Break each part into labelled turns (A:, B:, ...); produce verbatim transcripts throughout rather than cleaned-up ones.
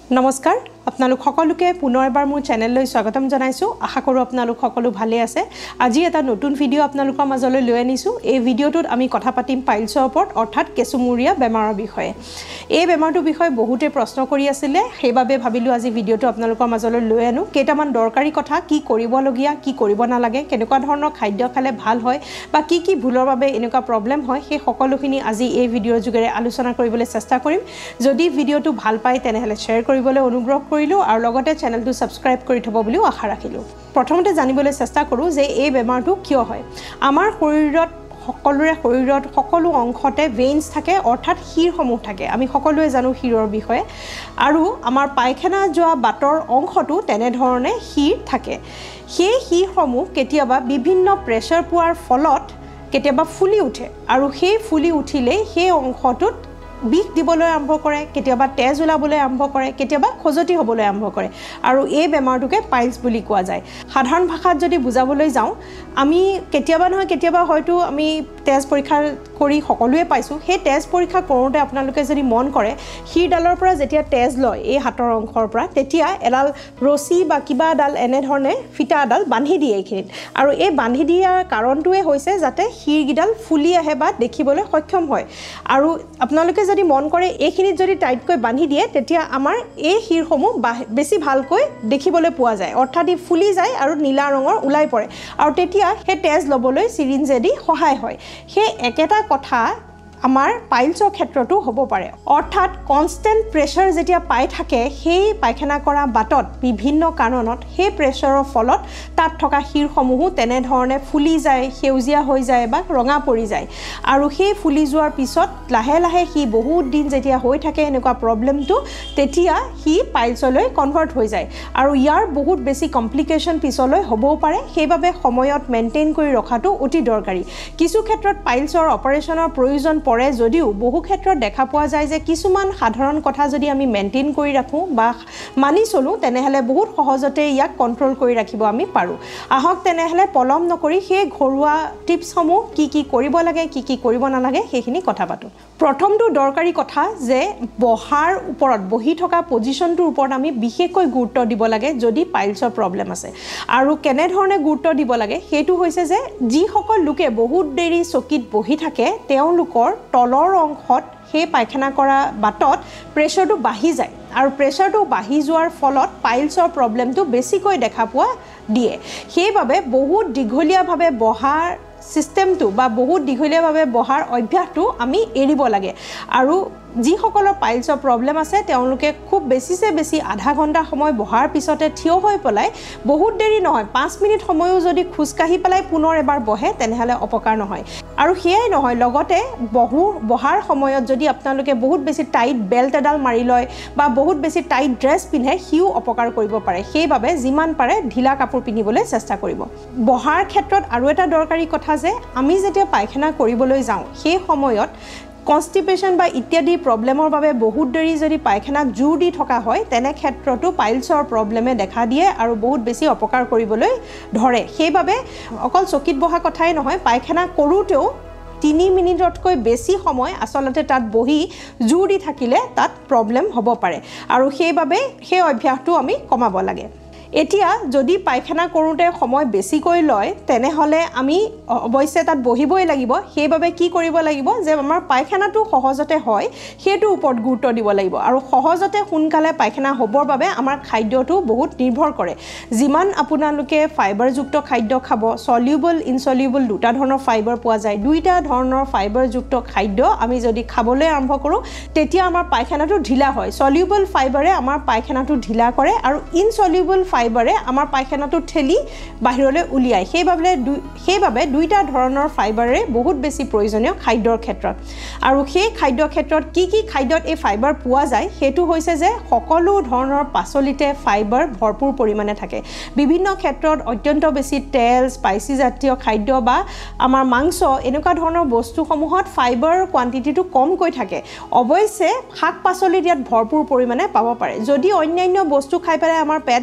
A: নমস্কাৰ আপোনালোক সকলোকে পুনৰ এবাৰ মোৰ চেনেললৈ স্বাগতম জনাইছো আশা কৰো আপোনালোক সকলো ভালে আছে আজি এটা নতুন ভিডিও আপোনালোকৰ মাজলৈ লৈ আনিছো এই ভিডিওটোত আমি কথা পাতিম পাইলছৰ ওপৰত অৰ্থাৎ কেঁচুমুৰীয়া বেমাৰৰ বিষয়ে এই বেমাৰটোৰ বিষয়ে বহুতে প্ৰশ্ন কৰি আছিল সেইবাবে ভাবিলো আজি ভিডিওটো আপোনালোকৰ মাজলৈ লৈ আনো কেইটামান দৰকাৰী কথা কি কৰিবলগীয়া কি কৰিব নালাগে কেনেকুৱা ধৰণৰ খাদ্য খালে ভাল হয় বা কি কি ভুলৰ বাবে এনেকুৱা প্ৰবলেম হয় সেই সকলোখিনি আজি এই ভিডিওৰ যোগেৰে আলোচনা কৰিবলৈ চেষ্টা কৰিম যদি ভিডিওটো ভাল পায় তেনেহলে শেয়াৰ কৰিবলৈ অনুগ্ৰহ কৰিলো আৰু লগতে চেনেলটো সাবস্ক্ৰাইব কৰি থব বুলি আশা ৰাখিলো প্ৰথমতে জানিবলৈ চেষ্টা কৰো যে এই বেমাৰটো কিয় হয় আমাৰ শৰীৰত সকলোৰে শৰীৰত সকলো অংশতে ভেইনছ থাকে অৰ্থাৎ হিৰসমূহ থাকে আমি সকলোৱে জানো হিৰৰ বিষয়ে আৰু আমাৰ পায়খানা যোৱা বাটৰ অংশটো তেনে ধৰণে হিৰ থাকে সেই হিৰসমূহ কেতিয়াবা বিভিন্ন প্ৰেছাৰ পোৱাৰ ফলত কেতিয়াবা ফুলি উঠে আৰু সেই ফুলি উঠিলে সেই অংশটোত বিষ দিবলৈ আৰম্ভ কৰে কেতিয়াবা তেজ ওলাবলৈ আৰম্ভ কৰে কেতিয়াবা খজতি হ'বলৈ আৰম্ভ কৰে আৰু এই বেমাৰটোকে পাইলছ বুলি কোৱা যায় সাধাৰণ ভাষাত যদি বুজাবলৈ যাওঁ আমি কেতিয়াবা নহয় কেতিয়াবা হয়তো আমি তেজ পৰীক্ষা কৰি সকলোৱে পাইছো সেই তেজ পৰীক্ষা কৰোতে আপোনালোকে যদি মন কৰে হিৰডালৰ পৰা যেতিয়া তেজ লয় এই হাতৰ অংশৰ পৰা তেতিয়া এডাল ৰছী বা কিবা ডাল এনে ধৰণে ফিটা ডাল বান্ধি দিয়ে এইখিনিত আৰু এই বান্ধি দিয়াৰ কাৰণটোৱে হৈছে যাতে হিৰগিডাল ফুলি আহে বা দেখিবলৈ সক্ষম হয় আৰু আপোনালোকে যদি মন কৰে এইখিনিত যদি টাইটকৈ বান্ধি দিয়ে তেতিয়া আমাৰ এই হিৰসমূহ বেছি ভালকৈ দেখিবলৈ পোৱা যায় অৰ্থাৎ ই ফুলি যায় আৰু নীলা ৰঙৰ ওলাই পৰে আৰু তেতিয়া সেই তেজ লবলৈ সিৰিঞ্জেদি সহায় হয় সেই একেটা কথা আমাৰ পাইলছৰ ক্ষেত্ৰটো হ'ব পাৰে অৰ্থাৎ কনষ্টেন্ট প্ৰেছাৰ যেতিয়া পাই থাকে সেই পায়খানা কৰা বাটত বিভিন্ন কাৰণত সেই প্ৰেছাৰৰ ফলত তাত থকা হিৰসমূহ তেনে ধৰণে ফুলি যায় সেউজীয়া হৈ যায় বা ৰঙা পৰি যায় আৰু সেই ফুলি যোৱাৰ পিছত লাহে লাহে হি বহুত দিন যেতিয়া হৈ থাকে এনেকুৱা প্ৰবলেমটো তেতিয়া হি পাইলছলৈ কনভাৰ্ট হৈ যায় আৰু ইয়াৰ বহুত বেছি কমপ্লিকেশন পিছলৈ হ'বও পাৰে সেইবাবে সময়ত মেইনটেইন কৰি ৰখাটো অতি দৰকাৰী কিছু ক্ষেত্ৰত পাইলছৰ অপাৰেচনৰ প্ৰয়োজন পৰে যদিও বহু ক্ষেত্ৰত দেখা পোৱা যায় যে কিছুমান সাধাৰণ কথা যদি আমি মেইনটেইন কৰি ৰাখো বা মানি চলো তেনেহলে বহুত সহজতে ইয়াক কন্ট্ৰোল কৰি ৰাখিব আমি পাৰো আহক তেনেহলে পলম নকৰি সেই ঘৰুৱা টিপছসমূহ কি কি কৰিব লাগে কি কি কৰিব নালাগে সেইখিনি কথা পাতো প্ৰথমটো দৰকাৰী কথা যে বহাৰ ওপৰত বহি থকা পজিশনটোৰ ওপৰত আমি বিশেষকৈ গুৰুত্ব দিব লাগে যদি পাইলছৰ প্ৰবলেম আছে আৰু কেনে ধৰণে গুৰুত্ব দিব লাগে সেইটো হৈছে যে যি সকল লোকে বহুত দেৰি চকীত বহি থাকে তেওঁলোকৰ তলৰ অংশত সেই পায়খানা কৰা বাটত প্ৰেছাৰটো বাঢ়ি যায় আৰু প্ৰেছাৰটো বাঢ়ি যোৱাৰ ফলত পাইলছৰ প্ৰবলেমটো বেছিকৈ দেখা পোৱা দিয়ে সেইবাবে বহুত দীঘলীয়াভাৱে বহাৰ সিস্টেমটো বা বহুত দীঘলীয়াভাৱে বহাৰ অভ্যাসটো আমি এৰিব লাগে আৰু যিসকলৰ পাইলছৰ প্ৰবলেম আছে তেওঁলোকে খুব বেছিছে বেছি আধা ঘণ্টা সময় বহাৰ পিছতে থিয় হৈ পলাই বহুত দেৰি নহয় পাঁচ মিনিট সময়ও যদি খুজকাহি পেলাই পুনৰ এবাৰ বহে তেনেহলে অপকাৰ নহয় আৰু হেয়াই নহয় লগতে বহু বহাৰ সময়ত যদি আপোনালোকে বহুত বেছি টাইট বেল্ট এডাল মাৰি লয় বা বহুত বেছি টাইট ড্ৰেছ পিন্ধে হিও অপকাৰ কৰিব পাৰে সেইবাবে যিমান পাৰে ঢিলা কাপোৰ পিন্ধিবলৈ চেষ্টা কৰিব বহাৰ ক্ষেত্ৰত আৰু এটা দৰকাৰী কথা যে আমি যেতিয়া পায়খানা কৰিবলৈ যাওঁ সেই সময়ত কনষ্টিপেশন বা ইত্যাদি প্ৰবলেমৰ বাবে বহুত দেৰি যদি পায়খানাত জোৰ দি থকা হয় তেনে ক্ষেত্ৰতো পাইলছৰ প্ৰবলেমে দেখা দিয়ে আৰু বহুত বেছি অপকাৰ কৰিবলৈ ধৰে সেইবাবে অকল চকীত বহা কথাই নহয় পায়খানা কৰোতেও তিনি মিনিটতকৈ বেছি সময় আসলতে তাত বহি জোৰ দি থাকিলে তাত প্ৰবলেম হ'ব পাৰে আৰু সেইবাবে সেই অভ্যাসটো আমি কমাব লাগে এতিয়া যদি পায়খানা কৰোতে সময় বেছিকৈ লয় তেনেহলে আমি অৱশ্যে তাত বহিবই লাগিব সেইবাবে কি কৰিব লাগিব যে আমাৰ পায়খানাটো সহজতে হয় সেইটো ওপৰত গুৰুত্ব দিব লাগিব আৰু সহজতে সোনকালে পায়খানা হ'বৰ বাবে আমাৰ খাদ্যটো বহুত নিৰ্ভৰ কৰে যিমান আপোনালোকে ফাইবাৰযুক্ত খাদ্য খাব সলিউবল ইনসলিউবল দুটা ধৰণৰ ফাইবাৰ পোৱা যায় দুইটা ধৰণৰ ফাইবাৰযুক্ত খাদ্য আমি যদি খাবলৈ আৰম্ভ কৰোঁ তেতিয়া আমাৰ পায়খানাটো ঢিলা হয় সলিউবল ফাইবাৰে আমাৰ পায়খানাটো ঢিলা কৰে আৰু ইনসলিউবল ফাইবাৰে আমাৰ পায়খানাটো ঠেলি বাহিৰলৈ উলিয়ায় সেইবাবে সেইবাবে দুইটা ধৰণৰ ফাইবাৰে বহুত বেছি প্ৰয়োজনীয় খাদ্যৰ ক্ষেত্ৰত আৰু সেই খাদ্য ক্ষেত্ৰত কি কি খাদ্যত এই ফাইবাৰ পোৱা যায় সেইটো হৈছে যে সকলো ধৰণৰ পাচলিতে ফাইবাৰ ভৰপুৰ পৰিমাণে থাকে বিভিন্ন ক্ষেত্ৰত অত্যন্ত বেছি তেল স্পাইচি জাতীয় খাদ্য বা আমাৰ মাংস এনেকুৱা ধৰণৰ বস্তুসমূহত ফাইবাৰ কোৱান্টিটিটো কমকৈ থাকে অৱশ্যে শাক পাচলিত ইয়াত ভৰপুৰ পৰিমাণে পাব পাৰে যদি অন্যান্য বস্তু খাই পেলাই আমাৰ পেট ভৰাই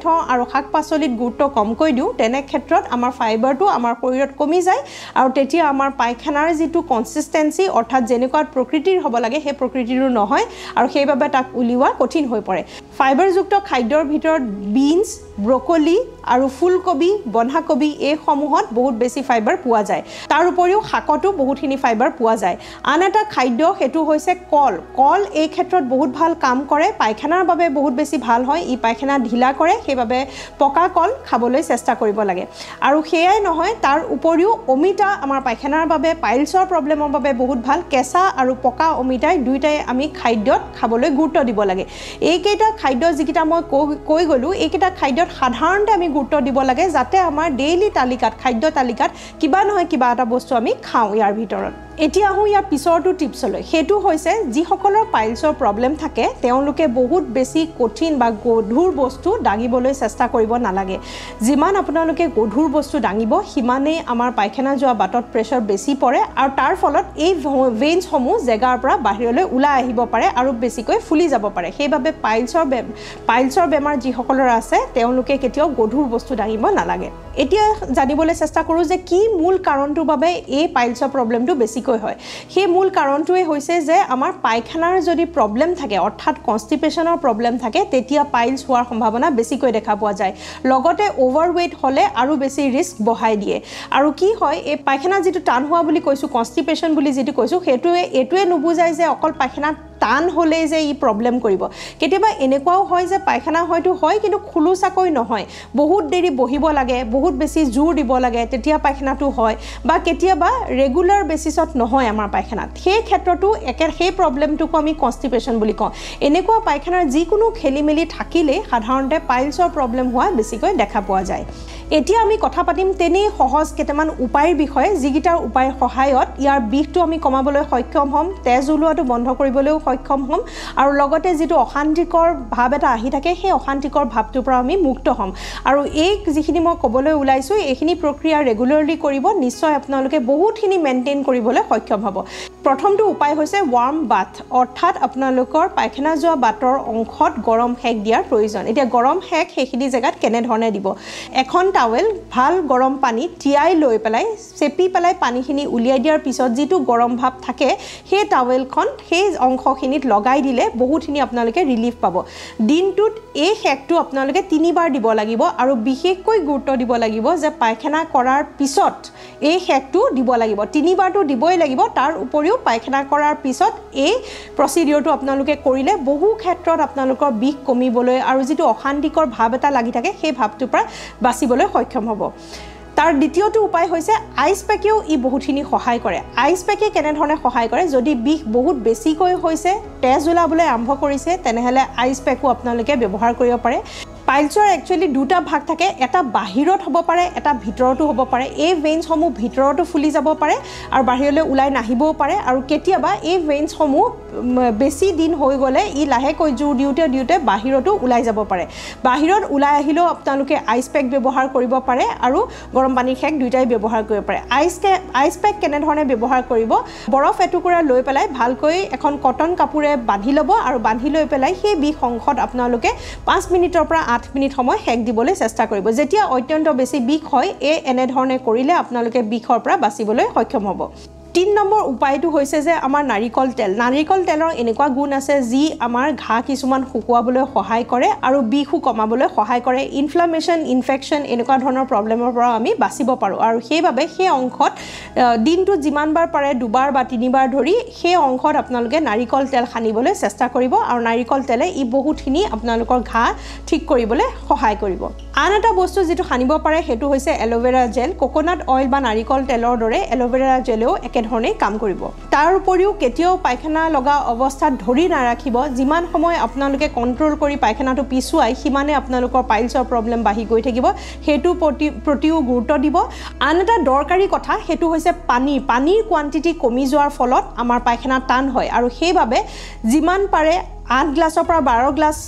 A: থওঁ আৰু শাক পাচলিত গুৰুত্ব কমকৈ দিওঁ তেনে ক্ষেত্ৰত আমাৰ ফাইবাৰটো আমাৰ শৰীৰত কমি যায় আৰু তেতিয়া আমাৰ পায়খানাৰ যিটো কনসিস্টেন্সি অৰ্থাৎ যেনেকুৱা প্ৰকৃতিৰ হ'ব লাগে সেই প্ৰকৃতিৰো নহয় আৰু সেইবাবে তাক উলিওৱা কঠিন হৈ পৰে ফাইবাৰযুক্ত খাদ্যৰ ভিতৰত বিনছ ব্ৰকলি আৰু ফুলকবি বন্ধাকবি এই সমূহত বহুত বেছি ফাইবাৰ পোৱা যায় তাৰ উপৰিও শাকতো বহুতখিনি ফাইবাৰ পোৱা যায় আন এটা খাদ্য হেতু হৈছে কল কল এই ক্ষেত্ৰত বহুত ভাল কাম কৰে পায়খানাৰ বাবে বহুত বেছি ভাল হয় ই পায়খানা ঢিলা কৰে সেইবাবে পকা কল খাবলৈ চেষ্টা কৰিব লাগে আৰু সেয়াই নহয় তাৰ উপৰিও অমিতা আমাৰ পায়খানাৰ বাবে পাইলছৰ প্ৰবলেমৰ বাবে বহুত ভাল কেঁচা আৰু পকা অমিতাই দুইটাই আমি খাদ্যত খাবলৈ গুৰুত্ব দিব লাগে এইকেইটা খাদ্য যিকিটা মই কৈ গলো এইকেইটা খাদ্যত সাধাৰণতে আমি গুৰুত্ব দিব লাগে যাতে আমাৰ ডেইলি তালিকাত খাদ্য তালিকাত কিবা নহয় কিবা এটা বস্তু আমি খাওঁ ইয়াৰ ভিতৰত এতিয়া আহো ইয়াৰ পিছৰটো টিপছলৈ হেতু হৈছে যিসকলৰ পাইলছৰ প্ৰবলেম থাকে তেওঁলোকে বহুত বেছি কঠিন বা গধুৰ বস্তু দাঙিবলৈ চেষ্টা কৰিব নালাগে যিমান আপোনালোকে গধুৰ বস্তু দাঙিব সিমানেই আমাৰ পায়খানা যোৱা বাটত প্ৰেছাৰ বেছি পৰে আৰু তাৰ ফলত এই ভেইনছসমূহ জেগাৰ পৰা বাহিৰলৈ ওলাই আহিব পাৰে আৰু বেছিকৈ ফুলি যাব পাৰে সেইবাবে পাইলছৰ পাইলছৰ বেমাৰ যিসকলৰ আছে তেওঁলোকে কেতিয়াও গধুৰ বস্তু দাঙিব নালাগে এতিয়া জানিবলৈ চেষ্টা কৰোঁ যে কি মূল কাৰণটোৰ বাবে এই পাইলছৰ প্ৰবলেমটো বেছিকৈ হয় সেই মূল কাৰণটোৱে হৈছে যে আমাৰ পায়খানাৰ যদি প্ৰবলেম থাকে অৰ্থাৎ কনষ্টিপেশনৰ প্ৰবলেম থাকে তেতিয়া পাইলছ হোৱাৰ সম্ভাৱনা বেছিকৈ দেখা পোৱা যায় লগতে ওভাৰৱেট হলে আৰু বেছি ৰিস্ক বঢ়াই দিয়ে আৰু কি হয় এই পায়খানা যেটো টান হোৱা বুলি কৈছো কনষ্টিপেশন বুলি যেটো কৈছো হেতুৱে এটুৱে নুবুজায় যে অকল পায়খানা টান হলে যে ই প্ৰবলেম কৰিব কেতিয়াবা এনেকুৱাও হয় যে পায়খানা হয়তো হয় কিন্তু খুলুসাকৈ নহয় বহুত দেৰি বহিব লাগে বহুত বেছি জোৰ দিব লাগে তেতিয়া পায়খানাটো হয় বা কেতিয়াবা ৰেগুলাৰ বেসিছত নহয় আমাৰ পায়খানাত সেই ক্ষেত্ৰটো একে সেই প্ৰবলেমটোক আমি কনষ্টিপেশন বুলি কওঁ এনেকুৱা পায়খানাৰ যিকোনো খেলিমেলি থাকিলে সাধাৰণতে পাইলছৰ প্ৰবলেম হোৱা বেছিকৈ দেখা পোৱা যায় এতিয়া আমি কথা পাতিম তেনে সহজ কেইটামান উপায়ৰ বিষয়ে যিগিটাৰ উপায়ৰ সহায়ত ইয়াৰ বিষটো আমি কমাবলৈ সক্ষম হ'ম তেজ ওলোৱাটো বন্ধ কৰিবলৈও সক্ষম হ'ম আৰু লগতে যেটো অশান্তিকৰ ভাৱ এটা আহি থাকে সেই অশান্তিকৰ ভাৱটোৰ পৰা আমি মুক্ত হ'ম আৰু এই যিখিনি মই ক'বলৈ ওলাইছো এইখিনি প্ৰক্ৰিয়া ৰেগুলাৰলি কৰিব নিশ্চয় আপোনালোকে বহুতখিনি মেইনটেইন কৰিবলৈ সক্ষম হ'ব প্ৰথমটো উপায় হৈছে ওয়াৰ্ম বাথ অৰ্থাৎ আপোনালোকৰ পায়খানা যোৱা বাটৰ অংশত গৰম হেক দিয়াৰ প্ৰয়োজন এতিয়া গৰম হেক সেইখিনি জেগাত কেনে ধৰণে দিব এখন টাৱেল ভাল গৰম পানী তিয়াই লৈ পেলাই চেপি পেলাই পানীখিনি উলিয়াই দিয়াৰ পিছত যেটো গৰম ভাৱ থাকে সেই টাৱেলখন সেই অংশখিনিত লগাই দিলে বহুতখিনি আপোনালোকে ৰিলিফ পাব দিনটোত এই হেকটো আপোনালোকে তিনিবাৰ দিব লাগিব আৰু বিশেষকৈ গুৰুত্ব দিব লাগিব যে পায়খানা কৰাৰ পিছত এই হেকটো দিব লাগিব তিনিবাৰটো দিবই লাগিব তাৰ উপৰিও পায়খানা কৰাৰ পিছত এই প্ৰচিডিউৰটো আপোনালোকে কৰিলে বহু ক্ষেত্ৰত আপোনালোকৰ বিষ কমিবলৈ আৰু যেটো অশান্তিকৰ ভাৱ এটা লাগি থাকে সেই ভাৱটোৰ পৰা বাচিবলৈ সক্ষম হ'ব তাৰ দ্বিতীয়টো উপায় হৈছে আইস পেকেও ই বহুতখিনি সহায় কৰে আইস পেকে কেনে ধৰণে সহায় কৰে যদি বিষ বহুত বেছিকৈ হৈছে তেজ ওলাবলৈ আৰম্ভ কৰিছে তেনেহলে আইস পেকো আপোনালোকে ব্যৱহাৰ কৰিব পাৰে পাইলছৰ একচুয়ালি দুটা ভাগ থাকে এটা বাহিৰত হ'ব পাৰে এটা ভিতৰতো হ'ব পাৰে এই ভেইনছসমূহ ভিতৰতো ফুলি যাব পাৰে আৰু বাহিৰলৈ ওলাই নাহিবও পাৰে আৰু কেতিয়াবা এই ভেইনছসমূহ বেছি দিন হৈ গলে ই লাহেকৈ জোৰ দিউতে দিউতে বাহিৰতো ওলাই যাব পাৰে বাহিৰত ওলাই আহিলেও আপোনালোকে আইস পেক ব্যৱহাৰ কৰিব পাৰে আৰু গৰম পানী খেক দুইটাই ব্যৱহাৰ কৰিব পাৰে আইস আইস পেক কেনে ধৰণে ব্যৱহাৰ কৰিব বৰফ এটুকুৰা লৈ পেলাই ভালকৈ এখন কটন কাপোৰে বান্ধি ল'ব আৰু বান্ধি লৈ পেলাই সেই বিষ অংশত আপোনালোকে পাঁচ মিনিটৰ পৰা আঠ মিনিট সময় হেক দিবলৈ চেষ্টা কৰিব যেতিয়া অত্যন্ত বেছি বিষ হয় এই এনে ধৰণে কৰিলে আপোনালোকে বিষৰ পৰা বাচিবলৈ সক্ষম হ'ব তিন নম্বৰ উপায়টো হৈছে যে আমাৰ নাৰিকল তেল নাৰিকল তেলৰ এনেকুৱা গুণ আছে যি আমাৰ ঘা কিছুমান শুকুৱাবলৈ সহায় কৰে আৰু বিষ কমাবলৈ সহায় কৰে ইনফ্লামেশন ইনফেকশন এনেকুৱা ধৰণৰ প্ৰবলেমৰ পৰা আমি বাচিব পাৰো আৰু সেইভাবে সেই অংশত দিনটো যিমানবাৰ পাৰে দুবাৰ বা তিনিবাৰ ধৰি সেই অংশত আপোনালোকে নাৰিকল তেল খানিবলৈ চেষ্টা কৰিব আৰু নাৰিকল তেলে ই বহুতখিনি আপোনালোকৰ ঘা ঠিক কৰিবলৈ সহায় কৰিব আন এটা বস্তু যেটো খানিব পাৰে হেতু হৈছে এলোভেৰা জেল কোকোনাট অইল বা নাৰিকল তেলৰ দৰে এলোভেৰা জেলেও একে ধৰণে কাম কৰিব তাৰ উপৰিও কেতিয়াও পায়খানা লগা অৱস্থাত ধৰি নাৰাখিব যিমান সময় আপোনালোকে কন্ট্ৰোল কৰি পায়খানাটো পিছুৱাই সিমানে আপোনালোকৰ পাইলছৰ প্ৰবলেম বাঢ়ি গৈ থাকিব হেতু প্ৰতিও গুৰুত্ব দিব আন এটা দৰকাৰী কথা হেতু হৈছে পানী পানীৰ কোৱান্টিটি কমি যোৱাৰ ফলত আমাৰ পায়খানা টান হয় আৰু সেইভাবে যিমান পাৰে আঠ গ্লাছৰ পৰা বাৰ গ্লাছ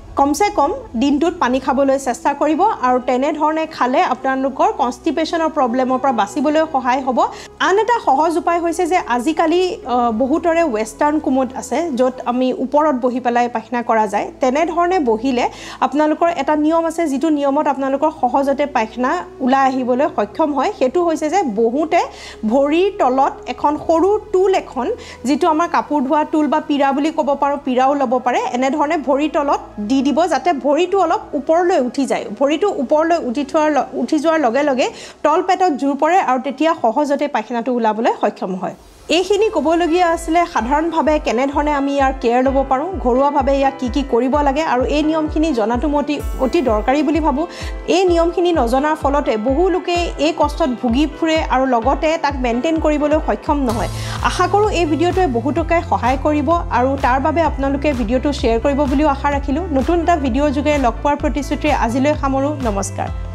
A: কমসে কম দিনটোত পানী খাবলৈ চেষ্টা কৰিব আৰু তেনে ধৰণে খালে আপোনালোকৰ কনষ্টিপেশনৰ প্ৰবলেমৰ পৰা বাচিবলৈ সহায় হ'ব আন এটা সহজ উপায় হৈছে যে আজিকালি বহুতৰে ওয়েস্টাৰ্ণ কুমোড আছে য'ত আমি ওপৰত বহি পেলাই পায়খানা কৰা যায় তেনে ধৰণে বহিলে আপোনালোকৰ এটা নিয়ম আছে যিটো নিয়মত আপোনালোকৰ সহজতে পায়খানা উলাই আহিবলৈ সক্ষম হয় হেতু হৈছে যে বহুতে ভৰিৰ তলত এখন সৰু টুল এখন যিটো আমাৰ কাপোৰ ধোৱা টুল বা পিৰা বুলি ক'ব পাৰো পিৰাও ল'ব পাৰে এনে ধৰণে ভৰিৰ তলত দি দিব যাতে ভৰিটো অলপ ওপৰলৈ উঠি যায় ভৰিটো ওপৰলৈ উঠি থোৱাৰ উঠি যোৱাৰ লগে লগে তল পেটত জোৰ পৰে আৰু তেতিয়া সহজতে পায়খানাটো উলাবলৈ সক্ষম হয় এইখিনি ক'বলগীয়া আছিলে সাধাৰণভাৱে কেনে ধৰণে আমি ইয়াৰ কেয়াৰ ল'ব পাৰোঁ ঘৰুৱাভাৱে ইয়াক কি কি কৰিব লাগে আৰু এই নিয়মখিনি জনাটো অতি অতি দৰকাৰী বুলি ভাবোঁ এই নিয়মখিনি নজনাৰ ফলতে বহু লোকে এই কষ্টত ভুগি ফুৰে আৰু লগতে তাক মেইনটেইন কৰিবলৈ সক্ষম নহয় আশা কৰোঁ এই ভিডিঅ'টোৱে বহুতকে সহায় কৰিব আৰু তাৰ বাবে আপোনালোকে ভিডিঅ'টো শ্বেয়াৰ কৰিব বুলিও আশা ৰাখিলোঁ নতুন এটা ভিডিঅ'ৰ যোগে লগ পোৱাৰ প্ৰতিশ্ৰুতিৰে আজিলৈ সামৰোঁ নমস্কাৰ